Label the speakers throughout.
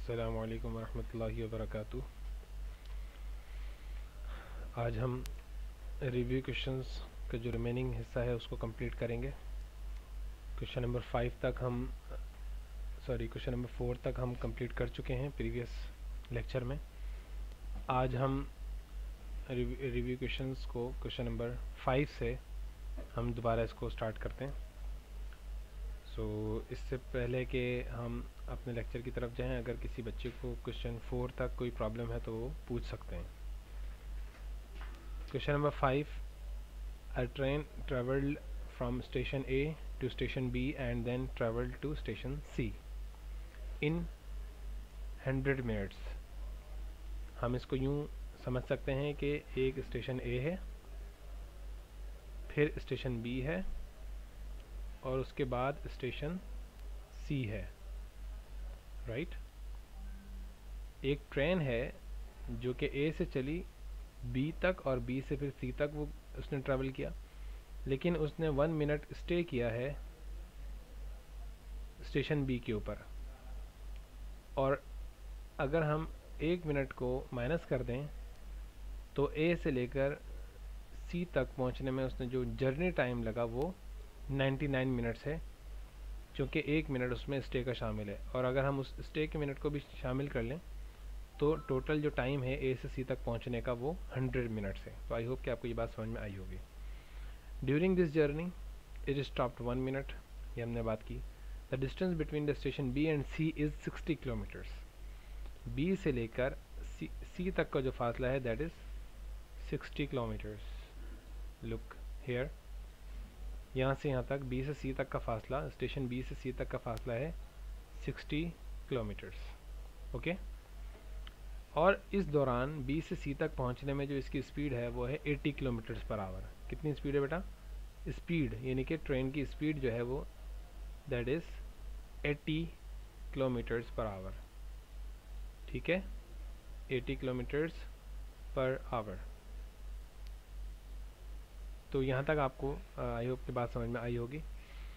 Speaker 1: अस्सलामु अलैकुम वरहमतुल्लाहि वबरकातुह। आज हम रिव्यू क्वेश्चंस का जो रिमेनिंग हिस्सा है उसको कंप्लीट करेंगे। क्वेश्चन नंबर 5 तक हम क्वेश्चन नंबर 4 तक हम कंप्लीट कर चुके हैं प्रीवियस लेक्चर में। आज हम रिव्यू क्वेश्चंस को क्वेश्चन नंबर 5 से हम दोबारा इसको स्टार्ट करते हैं। इससे पहले कि हम अपने लेक्चर की तरफ जाएं, अगर किसी बच्चे को क्वेश्चन 4 तक कोई प्रॉब्लम है तो वो पूछ सकते हैं। Question number 5. A train traveled from station A to station B and then traveled to station C in 100 minutes. हम इसको यूं समझ सकते हैं कि एक स्टेशन A है, फिर स्टेशन B है और उसके बाद स्टेशन C है, राइट। एक ट्रेन है जो कि A से चली B तक और B से फिर C तक वो उसने ट्रैवल किया, लेकिन उसने 1 मिनट स्टे किया है स्टेशन B के ऊपर। और अगर हम 1 मिनट को माइनस कर दें तो A से लेकर C तक पहुंचने में उसने जो जर्नी टाइम लगा वो 99 मिनट्स है, क्योंकि 1 मिनट उसमें स्टे का शामिल है। और अगर हम उस स्टे के मिनट को भी शामिल कर लें तो टोटल जो टाइम है A से C तक पहुंचने का वो 100 मिनट्स है। तो आई होप कि आपको ये बात समझ में आई होगी। During this journey it stopped 1 minute, ये हमने बात की। The distance between the station B and C is 60 kilometres. B से लेकर C तक का जो फासला है that is 60 kilometres. Look here, यहाँ से यहाँ तक B से C तक का फासला, स्टेशन B से C तक का फासला है 60 किलोमीटर्स, ओके। और इस दौरान B से C तक पहुँचने में जो इसकी स्पीड है वो है 80 किलोमीटर्स पर आवर। कितनी स्पीड है बेटा? स्पीड यानी कि ट्रेन की स्पीड जो है वो that is 80 kilometres per hour, ठीक है, 80 किलोमीटर्स पर आवर। तो यहाँ तक आपको आई होप की बात समझ में आई होगी।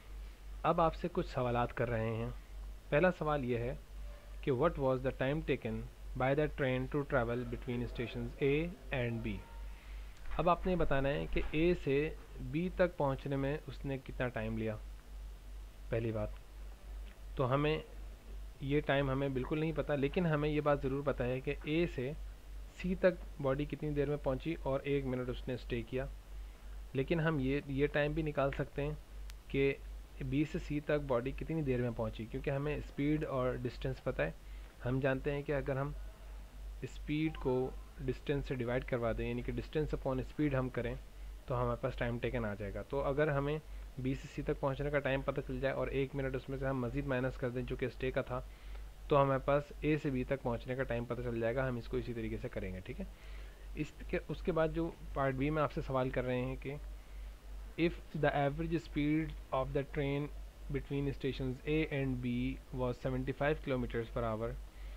Speaker 1: अब आपसे कुछ सवालात कर रहे हैं। पहला सवाल ये है कि what was the time taken by the train to travel between station A and B। अब आपने बताना है कि A से B तक पहुँचने में उसने कितना टाइम लिया। पहली बात तो हमें ये टाइम हमें बिल्कुल नहीं पता, लेकिन हमें ये बात ज़रूर पता है कि A से C तक बॉडी कितनी देर में पहुंची और 1 मिनट उसने स्टे किया। लेकिन हम ये टाइम भी निकाल सकते हैं कि B से C तक बॉडी कितनी देर में पहुंची, क्योंकि हमें स्पीड और डिस्टेंस पता है। हम जानते हैं कि अगर हम स्पीड को डिस्टेंस से डिवाइड करवा दें, यानी कि डिस्टेंस अपॉन स्पीड हम करें, तो हमारे पास टाइम टेकन आ जाएगा। तो अगर हमें B से C तक पहुंचने का टाइम पता चल जाए और 1 मिनट उसमें से हम मज़ीद माइनस कर दें जो कि स्टे का था, तो हमारे पास A से B तक पहुंचने का टाइम पता चल जाएगा। हम इसको इसी तरीके से करेंगे, ठीक है। उसके बाद जो पार्ट B में आपसे सवाल कर रहे हैं कि if the average speed of the train between station A and B was 75 kilometres per hour,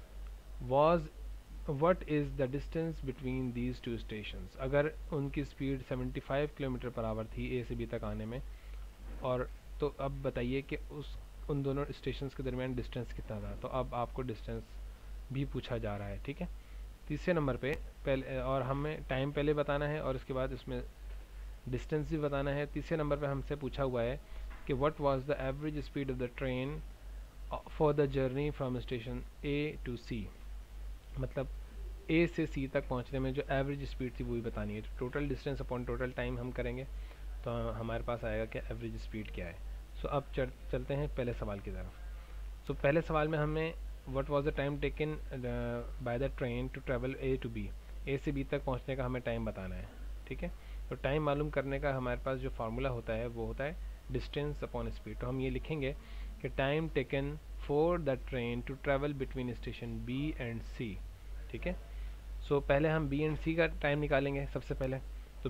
Speaker 1: was what is the distance between these two stations. अगर उनकी स्पीड 75 किलोमीटर पर आवर थी A से B तक आने में, और तो अब बताइए कि उन दोनों स्टेशंस के दरमियान डिस्टेंस कितना था। तो अब आपको डिस्टेंस भी पूछा जा रहा है, ठीक है। तीसरे नंबर पे पहले, और हमें टाइम पहले बताना है और उसके बाद इसमें डिस्टेंस भी बताना है। तीसरे नंबर पे हमसे पूछा हुआ है कि what was the average speed of the train for the journey from station A to C। मतलब A से C तक पहुंचने में जो एवरेज स्पीड थी वो भी बतानी है। तो total distance upon total time हम करेंगे तो हमारे पास आएगा कि एवरेज स्पीड क्या है। अब चलते हैं पहले सवाल की तरफ। पहले सवाल में हमें what was the time taken by the train to travel A to B, A से B तक पहुंचने का हमें टाइम बताना है, ठीक है। तो टाइम मालूम करने का हमारे पास जो फार्मूला होता है वो होता है डिस्टेंस अपॉन स्पीड। तो हम ये लिखेंगे कि time taken for the train to travel between station B and C, ठीक है। पहले हम B एंड C का टाइम निकालेंगे सबसे पहले। तो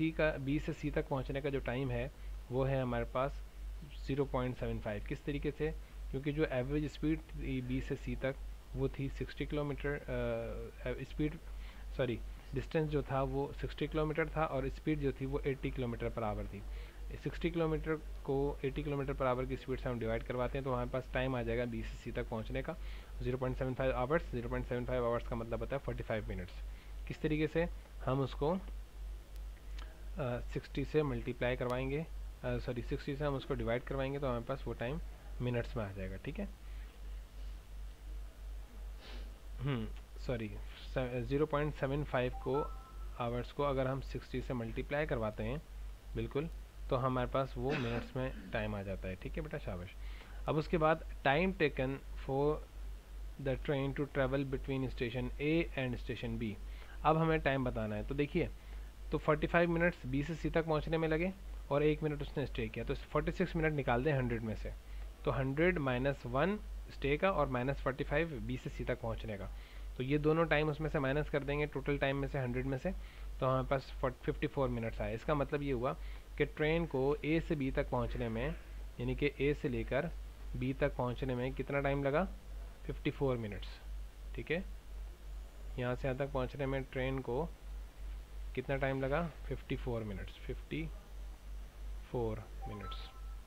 Speaker 1: B से C तक पहुंचने का जो टाइम है वो है हमारे पास 0.75। किस तरीके से? क्योंकि जो एवरेज स्पीड थी B से C तक वो थी 60 किलोमीटर, डिस्टेंस जो था वो 60 किलोमीटर था और स्पीड जो थी वो 80 किलोमीटर पर आवर थी। 60 किलोमीटर को 80 किलोमीटर पर आवर की स्पीड से हम डिवाइड करवाते हैं तो हमारे पास टाइम आ जाएगा बी से सी तक पहुंचने का 0.75 आवर्स। 0.75 आवर्स का मतलब होता है 45 मिनट्स। किस तरीके से हम उसको 60 से मल्टीप्लाई करवाएंगे, सॉरी 60 से हम उसको डिवाइड करवाएंगे तो हमारे पास वो टाइम मिनट्स में आ जाएगा। ठीक है, सॉरी 0.75 को आवर्स को अगर हम 60 से मल्टीप्लाई करवाते हैं बिल्कुल, तो हमारे पास वो मिनट्स में टाइम आ जाता है। ठीक है बेटा, शाबाश। अब उसके बाद time taken for the train to travel between station A and station B. अब हमें टाइम बताना है। तो देखिए, तो 45 मिनट्स बी से सी तक पहुंचने में लगे और 1 मिनट उसने स्टे किया, तो 46 मिनट निकाल दें 100 में से। तो 100 माइनस 1 स्टे का और माइनस 45 बी से सी तक पहुंचने का, तो ये दोनों टाइम उसमें से माइनस कर देंगे टोटल टाइम में से 100 में से, तो हमारे पास 54 मिनट्स आए। इसका मतलब ये हुआ कि ट्रेन को ए से बी तक पहुंचने में, यानी कि ए से लेकर बी तक पहुंचने में कितना टाइम लगा? 54 मिनट्स। ठीक है, यहाँ से यहाँ तक पहुंचने में ट्रेन को कितना टाइम लगा? 54 मिनट्स। 54 मिनट्स।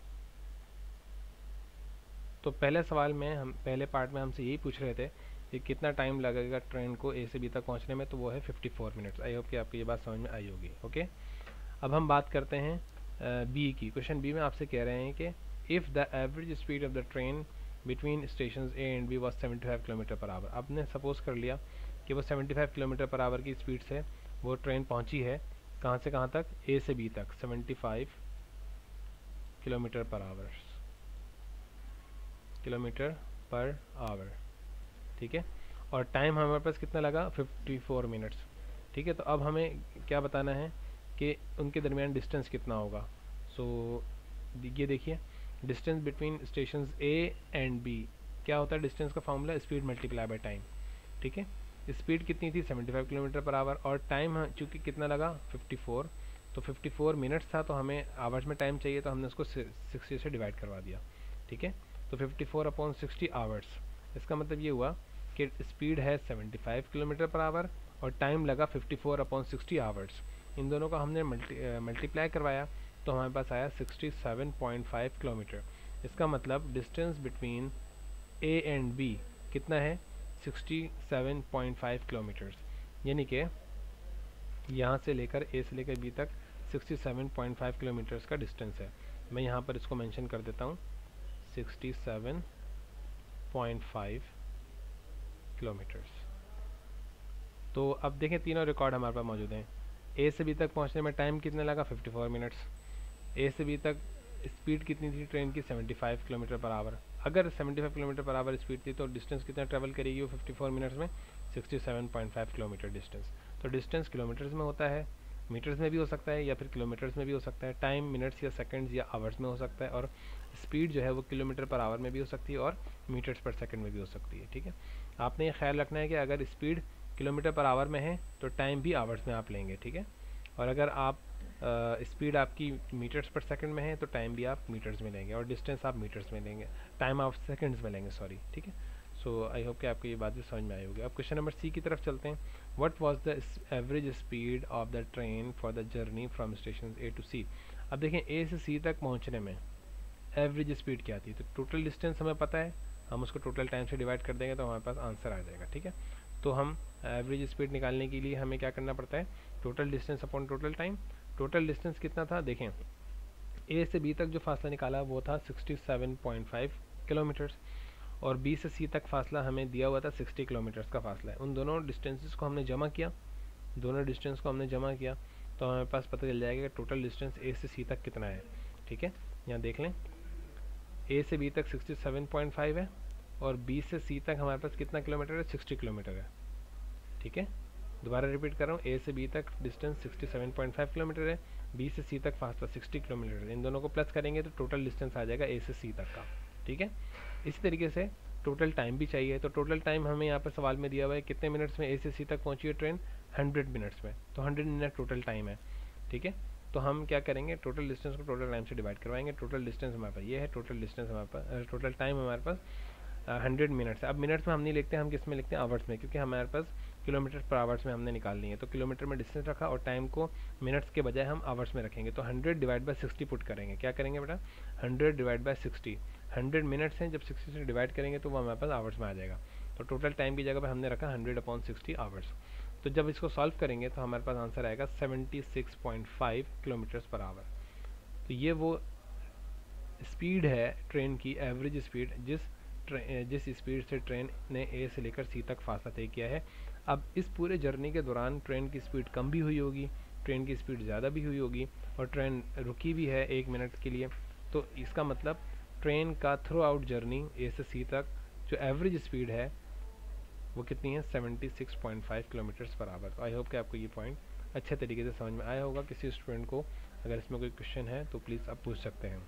Speaker 1: तो पहले सवाल में हम, पहले पार्ट में हमसे यही पूछ रहे थे कि कितना टाइम लगेगा ट्रेन को ए से बी तक पहुंचने में, तो वो है 54 मिनट्स। आई होप कि आपको ये बात समझ में आई होगी। ओके, अब हम बात करते हैं बी की। क्वेश्चन बी में आपसे कह रहे हैं कि if the average speed of the train between station A and B was 75 kilometre per hour. आपने सपोज कर लिया कि वो 75 किलोमीटर पर आवर की स्पीड से वो ट्रेन पहुंची है कहाँ से कहाँ तक? ए से बी तक 75 किलोमीटर पर आवर, ठीक है, और टाइम हमारे पास कितना लगा? 54 मिनट्स। ठीक है, तो अब हमें क्या बताना है कि उनके दरमियान डिस्टेंस कितना होगा। सो ये देखिए, distance between station A and B क्या होता है? डिस्टेंस का formula speed multiply by time. ठीक है, स्पीड कितनी थी? 75 किलोमीटर पर आवर, और टाइम चूँकि कितना लगा? 54, तो 54 मिनट्स था, तो हमें आवर्स में टाइम चाहिए, तो हमने उसको 60 से डिवाइड करवा दिया। ठीक है, तो 54/60 आवर्स। इसका मतलब ये हुआ कि स्पीड है 75 किलोमीटर पर आवर और टाइम लगा 54/60 आवर्स। इन दोनों का हमने मल्टीप्लाई करवाया तो हमारे पास आया 67.5 किलोमीटर। इसका मतलब distance between A and B कितना है? 67.5 किलोमीटर्स, यानी कि यहाँ से लेकर ए से लेकर बी तक 67.5 किलोमीटर्स का डिस्टेंस है। मैं यहाँ पर इसको मेंशन कर देता हूँ, 67.5 किलोमीटर्स। तो अब देखें, तीनों रिकॉर्ड हमारे पास मौजूद हैं। ए से बी तक पहुंचने में टाइम कितना लगा? 54 मिनट्स। ए से बी तक स्पीड कितनी थी ट्रेन की? 75 किलोमीटर पर आवर। अगर 75 किलोमीटर पर आवर स्पीड थी तो डिस्टेंस कितना ट्रेवल करेगी वो 54 मिनट्स में? 67.5 किलोमीटर डिस्टेंस। तो डिस्टेंस किलोमीटर्स में होता है, मीटर्स में भी हो सकता है या फिर किलोमीटर्स में भी हो सकता है, टाइम मिनट्स या सेकंड्स या आवर्स में हो सकता है, और स्पीड जो है वो किलोमीटर पर आवर में भी हो सकती है और मीटर्स पर सेकंड में भी हो सकती है। ठीक है, आपने ये ख्याल रखना है कि अगर स्पीड किलोमीटर पर आवर में है तो टाइम भी आवर्स में आप लेंगे। ठीक है, और अगर आप स्पीड आपकी मीटर्स पर सेकंड में है तो टाइम भी आप मीटर्स में लेंगे और डिस्टेंस आप मीटर्स में लेंगे, टाइम आप सेकंड्स में लेंगे, सॉरी। ठीक है, सो आई होप कि आपको ये बात भी समझ में आई होगी। अब क्वेश्चन नंबर सी की तरफ चलते हैं। What was the average speed of the train for the journey from station A to C. अब देखें, ए से सी तक पहुंचने में एवरेज स्पीड क्या थी? तो टोटल डिस्टेंस हमें पता है, हम उसको टोटल टाइम से डिवाइड कर देंगे तो हमारे पास आंसर आ जाएगा। ठीक है, तो हम एवरेज स्पीड निकालने के लिए हमें क्या करना पड़ता है? Total distance upon total time. Total distance कितना था? देखें, ए से बी तक जो फासला निकाला वो था 67.5 किलोमीटर्स और बी से सी तक फासला हमें दिया हुआ था 60 किलोमीटर्स का फासला है। उन दोनों डिस्टेंसेस को हमने जमा किया, तो हमें पास पता चल जाएगा कि टोटल डिस्टेंस ए से सी तक कितना है। ठीक है, यहाँ देख लें, ए से बी तक 67.5 है और बी से सी तक हमारे पास कितना किलोमीटर है? 60 किलोमीटर है। ठीक है, दोबारा रिपीट कर रहा हूँ, ए से बी तक डिस्टेंस 67.5 किलोमीटर है, बी से सी तक फासला 60 किलोमीटर है। इन दोनों को प्लस करेंगे तो टोटल डिस्टेंस आ जाएगा ए से सी तक का। ठीक है, इसी तरीके से टोटल टाइम भी चाहिए, तो टोटल टाइम हमें यहाँ पर सवाल में दिया हुआ है कितने मिनट्स में ए से सी तक पहुँची है ट्रेन? 100 मिनट्स में, तो 100 मिनट टोटल टाइम है। ठीक है, तो हम क्या करेंगे? टोटल डिस्टेंस को टोटल टाइम से डिवाइड करवाएंगे। टोटल डिस्टेंस हमारे पास ये है, टोटल डिस्टेंस हमारे पास, टोटल टाइम हमारे पास 100 मिनट्स है। अब मिनट्स में हम नहीं लिखते, हम किस में लिखते हैं, आवर्स में, क्योंकि हमारे पास किलोमीटर पर आवर्स में हमने निकालनी है। तो किलोमीटर में डिस्टेंस रखा और टाइम को मिनट्स के बजाय हम आवर्स में रखेंगे। तो 100 डिवाइड बाय 60 पुट करेंगे। क्या करेंगे बेटा, 100 डिवाइड बाय 60। 100 मिनट्स हैं, जब 60 से डिवाइड करेंगे तो वो हमारे पास आवर्स में आ जाएगा। तो टोटल टाइम की जगह पर हमने रखा 100/60 आवर्स। तो जब इसको सॉल्व करेंगे तो हमारे पास आंसर आएगा 76.5 किलोमीटर्स पर आवर। तो ये वो स्पीड है ट्रेन की, एवरेज स्पीड, जिस स्पीड से ट्रेन ने ए से लेकर सी तक फासला तय किया है। अब इस पूरे जर्नी के दौरान ट्रेन की स्पीड कम भी हुई होगी, ट्रेन की स्पीड ज़्यादा भी हुई होगी, और ट्रेन रुकी भी है 1 मिनट के लिए। तो इसका मतलब ट्रेन का थ्रू आउट जर्नी ए से सी तक जो एवरेज स्पीड है वो कितनी है, 76.5 किलोमीटर्स पर आवर। तो आई होप कि आपको ये पॉइंट अच्छे तरीके से समझ में आया होगा। किसी स्टूडेंट को अगर इसमें कोई क्वेश्चन है तो प्लीज़ आप पूछ सकते हैं।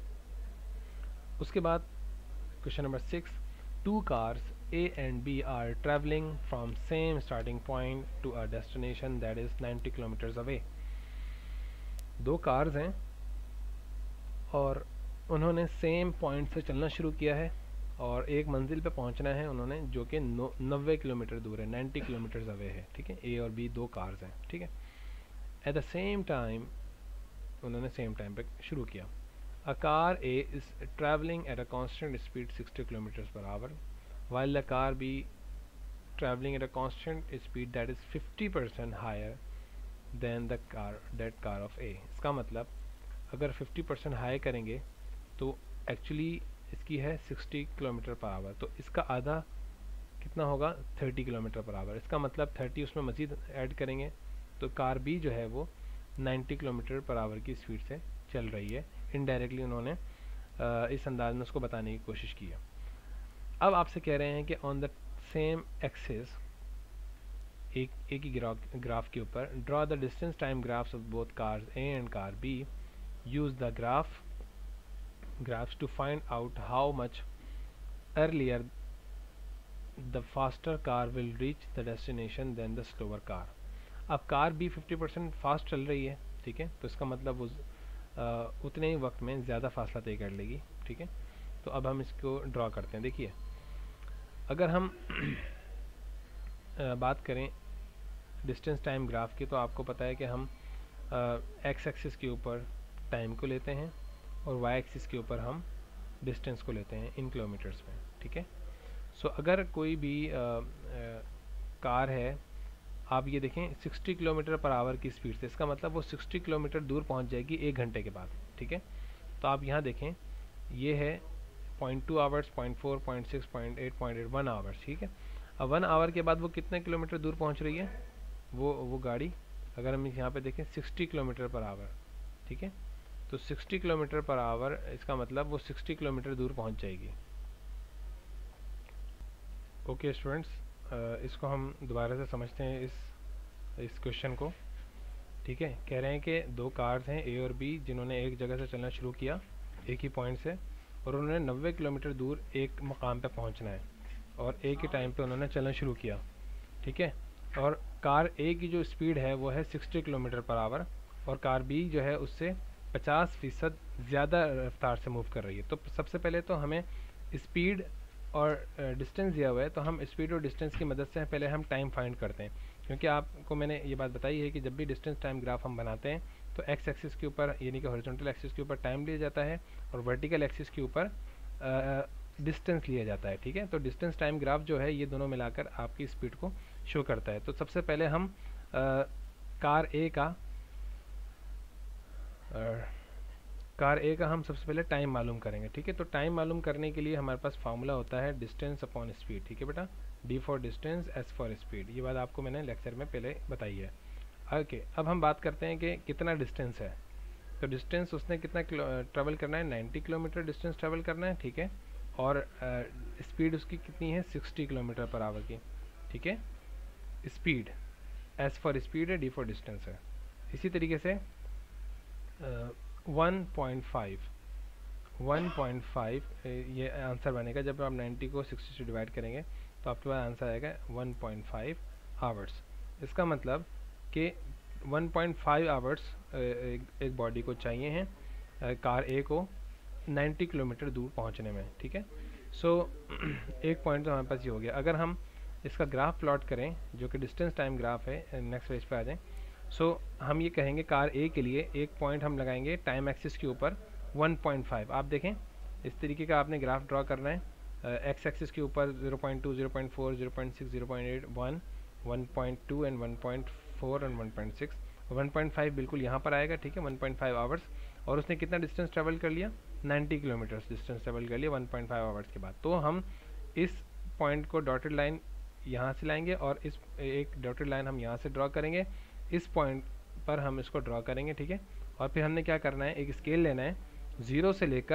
Speaker 1: उसके बाद question number 6, 2 cars A and B are traveling from same starting point to a destination that is 90 kilometers away। 2 cars हैं और उन्होंने सेम पॉइंट से चलना शुरू किया है और एक मंजिल पे पहुंचना है उन्होंने, जो कि 90 किलोमीटर दूर है, 90 किलोमीटर्स अवे है। ठीक है, ए और बी 2 कार्स हैं। ठीक है, एट द सेम टाइम, उन्होंने सेम टाइम पे शुरू किया। A car A is traveling at a constant speed 60 kilometers per hour, while the car B traveling at a constant speed that is 50% higher than the car of A। इसका मतलब अगर 50% high करेंगे तो actually इसकी है 60 kilometre per our, तो इसका आधा कितना होगा, 30 किलोमीटर पर आवर। इसका मतलब 30 उसमें मज़ीद ऐड करेंगे तो कार बी जो है वो 90 किलोमीटर पर आवर की स्पीड से चल रही है। इनडायरेक्टली उन्होंने इस अंदाज में उसको बताने की कोशिश की है। अब आपसे कह रहे हैं कि ऑन द सेम एक्सिस, एक ही ग्राफ के ऊपर, draw the distance time graphs of both cars A and car B, use the graphs to find out how much earlier the faster car will reach the destination than the slower car। अब car भी 50% fast चल रही है, ठीक है, तो इसका मतलब वो उतने ही वक्त में ज़्यादा फासला तय कर लेगी। ठीक है, तो अब हम इसको ड्रॉ करते हैं। देखिए, अगर हम बात करें डिस्टेंस टाइम ग्राफ की, तो आपको पता है कि हम एक्स एक्सिस के ऊपर टाइम को लेते हैं और वाई एक्सिस के ऊपर हम डिस्टेंस को लेते हैं इन किलोमीटर्स में। ठीक है, सो अगर कोई भी कार है, आप ये देखें 60 किलोमीटर पर आवर की स्पीड से, इसका मतलब वो 60 किलोमीटर दूर पहुंच जाएगी 1 घंटे के बाद। ठीक है, तो आप यहाँ देखें, ये है 0.2 आवर्स, 0.4, 0.6, 0.8, 0.8, 1 आवर्स। ठीक है, अब 1 आवर के बाद वो कितने किलोमीटर दूर पहुंच रही है, वो गाड़ी, अगर हम यहाँ पे देखें 60 किलोमीटर पर आवर। ठीक है, तो 60 किलोमीटर पर आवर, इसका मतलब वो 60 किलोमीटर दूर पहुंच जाएगी। ओके स्टूडेंट्स, इसको हम दोबारा से समझते हैं इस क्वेश्चन को। ठीक है, कह रहे हैं कि 2 कार्स हैं ए और बी, जिन्होंने एक जगह से चलना शुरू किया एक ही पॉइंट से, और उन्होंने 90 किलोमीटर दूर एक मकाम पे पहुंचना है और एक ही टाइम पे उन्होंने चलना शुरू किया। ठीक है, और कार ए की जो स्पीड है वो है 60 किलोमीटर पर आवर और कार बी जो है उससे 50% ज़्यादा रफ्तार से मूव कर रही है। तो सबसे पहले तो हमें स्पीड और डिस्टेंस दिया हुआ है, तो हम स्पीड और डिस्टेंस की मदद से पहले हम टाइम फाइंड करते हैं, क्योंकि आपको मैंने ये बात बताई है कि जब भी डिस्टेंस टाइम ग्राफ हम बनाते हैं तो एक्स एक्सिस के ऊपर, यानी कि हॉरिजॉन्टल एक्सिस के ऊपर टाइम लिया जाता है और वर्टिकल एक्सिस के ऊपर डिस्टेंस लिया जाता है। ठीक है, तो डिस्टेंस टाइम ग्राफ जो है ये दोनों मिलाकर आपकी स्पीड को शो करता है। तो सबसे पहले हम कार ए का हम सबसे पहले टाइम मालूम करेंगे। ठीक है, तो टाइम मालूम करने के लिए हमारे पास फार्मूला होता है डिस्टेंस अपॉन स्पीड। ठीक है बेटा, D for distance, S for speed, ये बात आपको मैंने लेक्चर में पहले बताई है। ओके, अब हम बात करते हैं कि कितना डिस्टेंस है। तो डिस्टेंस उसने कितना ट्रेवल करना है, 90 किलोमीटर डिस्टेंस ट्रेवल करना है। ठीक है, और स्पीड उसकी कितनी है, 60 किलोमीटर पर आवर की। ठीक है, स्पीड, एस फॉर स्पीड है, डी फॉर डिस्टेंस है। इसी तरीके से 1.5 ये आंसर बनेगा। जब आप 90 को 60 से डिवाइड करेंगे तो आपके पास आंसर आएगा 1.5 आवर्स। इसका मतलब कि 1.5 आवर्स एक बॉडी को चाहिए हैं कार ए को 90 किलोमीटर दूर पहुंचने में। ठीक है, सो एक पॉइंट तो हमारे पास ये हो गया। अगर हम इसका ग्राफ प्लॉट करें जो कि डिस्टेंस टाइम ग्राफ है, नेक्स्ट पेज पे आ जाएं। सो हम ये कहेंगे कार ए के लिए एक पॉइंट हम लगाएंगे टाइम एक्सिस के ऊपर 1.5। आप देखें इस तरीके का आपने ग्राफ ड्रॉ करना है। एक्स एक्सिस के ऊपर 0.2, 0.4, 0.6, 0.8, 1, 1.2 एंड 1.4 एंड 1.6। 1.5 बिल्कुल यहाँ पर आएगा, ठीक है, 1.5 आवर्स। और उसने कितना डिस्टेंस ट्रेवल कर लिया, 90 किलोमीटर डिस्टेंस ट्रेवल कर लिया 1.5 आवर्स के बाद। तो हम इस पॉइंट को डॉटेड लाइन यहाँ से लाएंगे और इस एक डॉटेड लाइन हम यहाँ से ड्रॉ करेंगे, इस पॉइंट पर हम इसको ड्रॉ करेंगे, ठीक है। और फिर हमने क्या करना है, एक स्केल लेना है, ज़ीरो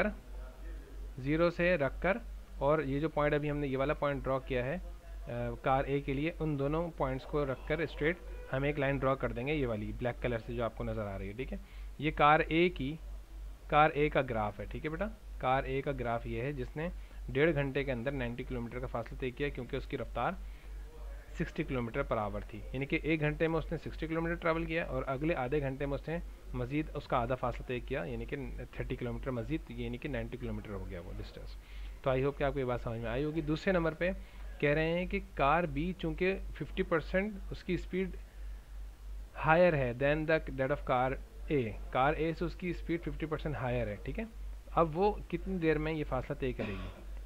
Speaker 1: से रख कर, और ये जो पॉइंट अभी हमने ये वाला पॉइंट ड्रॉ किया है कार ए के लिए, उन दोनों पॉइंट्स को रखकर स्ट्रेट हम एक लाइन ड्रॉ कर देंगे, ये वाली ब्लैक कलर से जो आपको नज़र आ रही है, ठीक है। ये कार ए का ग्राफ है, ठीक है बेटा। कार ए का ग्राफ ये है जिसने 1.5 घंटे के अंदर 90 किलोमीटर का फासला तय किया, क्योंकि उसकी रफ्तार 60 किलोमीटर पर आवर थी। यानी कि 1 घंटे में उसने 60 किलोमीटर ट्रैवल किया और अगले आधे घंटे में उसने मज़ीद उसका आधा फासला तय किया, यानी कि 30 किलोमीटर मज़ीद, यानी कि 90 किलोमीटर हो गया वो डिस्टेंस। तो आई होप कि आपको ये बात समझ में आई होगी। दूसरे नंबर पे कह रहे हैं कि कार बी चूँकि 50% उसकी स्पीड हायर है than that of car A से उसकी स्पीड 50% हायर है, ठीक है। अब वो कितनी देर में ये फासला तय करेगी।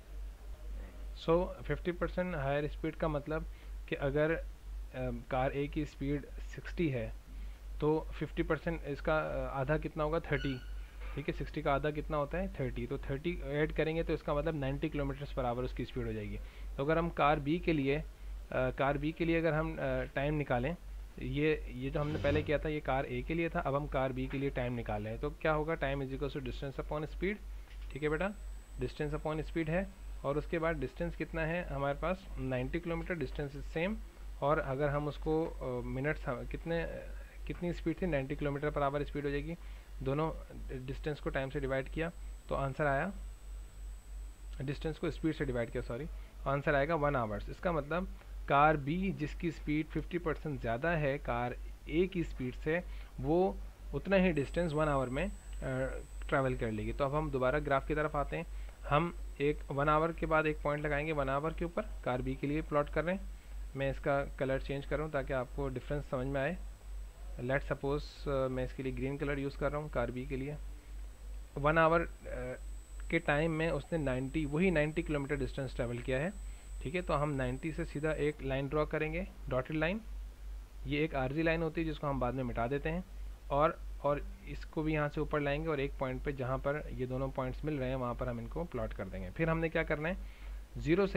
Speaker 1: सो 50% हायर स्पीड का मतलब कि अगर कार ए की स्पीड 60 है तो 50% इसका आधा कितना होगा, 30, ठीक है। 60 का आधा कितना होता है, 30। तो 30 ऐड करेंगे तो इसका मतलब 90 किलोमीटर पर आवर उसकी स्पीड हो जाएगी। तो अगर हम कार बी के लिए अगर हम टाइम निकालें, ये जो हमने पहले किया था ये कार ए के लिए था, अब हम कार बी के लिए टाइम निकाल रहे हैं। तो क्या होगा, time is equal to distance upon speed, ठीक है बेटा। डिस्टेंस अपॉन स्पीड है, और उसके बाद डिस्टेंस कितना है हमारे पास, 90 किलोमीटर, डिस्टेंस इज सेम। और अगर हम उसको मिनट्स कितनी स्पीड थी, 90 किलोमीटर पर आवर स्पीड हो जाएगी। दोनों डिस्टेंस को टाइम से डिवाइड किया तो आंसर आया, डिस्टेंस को स्पीड से डिवाइड किया, सॉरी, आंसर आएगा 1 आवर्स। इसका मतलब कार बी जिसकी स्पीड 50% ज़्यादा है कार ए की स्पीड से, वो उतना ही डिस्टेंस 1 आवर में ट्रैवल कर लेगी। तो अब हम दोबारा ग्राफ की तरफ आते हैं। हम एक 1 आवर के बाद एक पॉइंट लगाएंगे 1 आवर के ऊपर, कार बी के लिए प्लॉट कर रहे हैं। मैं इसका कलर चेंज कर रहा हूँ ताकि आपको डिफरेंस समझ में आए। लेट सपोज मैं इसके लिए ग्रीन कलर यूज़ कर रहा हूँ कार बी के लिए। 1 आवर के टाइम में उसने 90 किलोमीटर डिस्टेंस ट्रैवल किया है, ठीक है। तो हम 90 से सीधा एक लाइन ड्रॉ करेंगे, डॉटेड लाइन। ये एक आरजी लाइन होती है जिसको हम बाद में मिटा देते हैं, और इसको भी यहाँ से ऊपर लाएंगे और एक पॉइंट पे जहाँ पर ये दोनों पॉइंट्स मिल रहे हैं वहाँ पर हम इनको प्लॉट कर देंगे। फिर हमने क्या करना है, ज़ीरो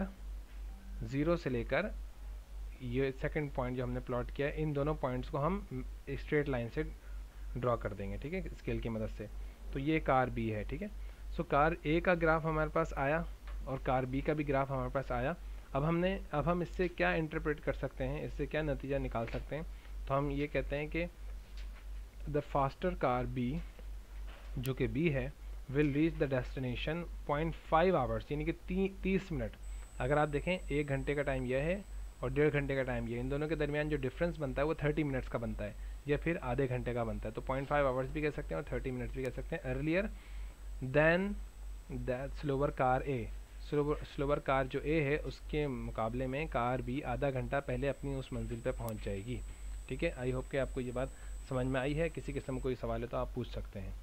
Speaker 1: से लेकर ये सेकंड पॉइंट जो हमने प्लॉट किया है, इन दोनों पॉइंट्स को हम स्ट्रेट लाइन से ड्रॉ कर देंगे, ठीक है, स्केल की मदद से। तो ये कार बी है, ठीक है। सो कार ए का ग्राफ हमारे पास आया और कार बी का भी ग्राफ हमारे पास आया। अब हम इससे क्या इंटरप्रेट कर सकते हैं, इससे क्या नतीजा निकाल सकते हैं। तो हम ये कहते हैं कि द फास्टर कार बी, जो कि बी है, will reach the destination 0.5 hours, यानी कि 30 मिनट। अगर आप देखें 1 घंटे का टाइम यह है और 1.5 घंटे का टाइम ये, इन दोनों के दरमियान जो डिफरेंस बनता है वो 30 मिनट्स का बनता है, या फिर आधे घंटे का बनता है। तो 0.5 आवर्स भी कह सकते हैं और 30 मिनट्स भी कह सकते हैं। Earlier than that slower car A, slower car जो ए है उसके मुकाबले में कार बी आधा घंटा पहले अपनी उस मंजिल पे पहुंच जाएगी, ठीक है। आई होप कि आपको ये बात समझ में आई है। किसी किस्म कोई सवाल है तो आप पूछ सकते हैं।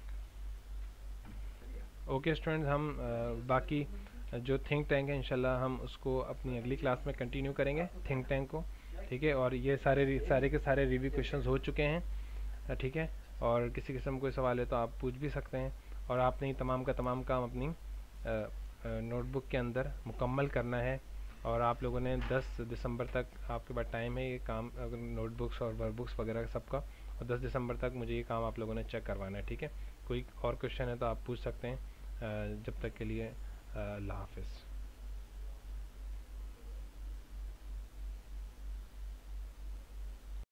Speaker 1: ओके स्टूडेंट्स, हम बाकी जो थिंक टैंक है इंशाल्लाह हम उसको अपनी अगली क्लास में कंटिन्यू करेंगे, थिंक टैंक को, ठीक है। और ये सारे के सारे रिव्यू क्वेश्चंस हो चुके हैं, ठीक है। और किसी किस्म कोई सवाल है तो आप पूछ भी सकते हैं। और आपने तमाम का तमाम काम अपनी नोटबुक के अंदर मुकम्मल करना है। और आप लोगों ने 10 दिसंबर तक आपके पास टाइम है ये काम, नोटबुक्स और वर्कबुक्स वगैरह सबका, और 10 दिसंबर तक मुझे ये काम आप लोगों ने चेक करवाना है, ठीक है। कोई और क्वेश्चन है तो आप पूछ सकते हैं। जब तक के लिए अल्लाह हाफिज़।